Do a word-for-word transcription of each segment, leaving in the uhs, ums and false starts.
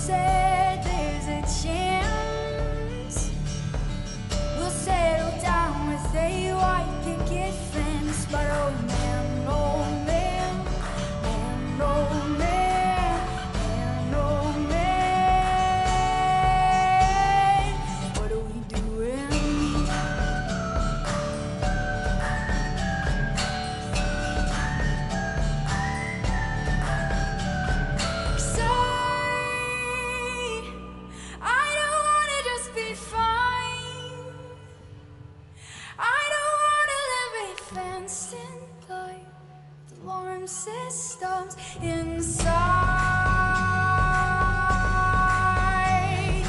said there's a chance we'll settle down with a white picket fence. But oh man, oh man, man, oh man, man, oh man, what are we doing? Alarm systems inside.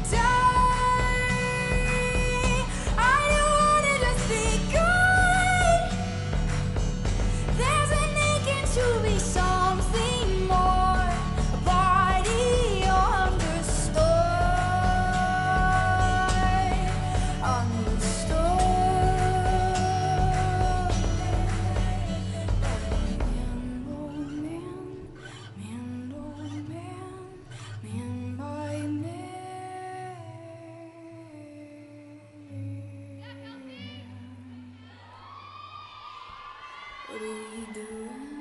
Die. I don't wanna just be good. There's an aching to be something more. A body understood. Understood. What are we doing?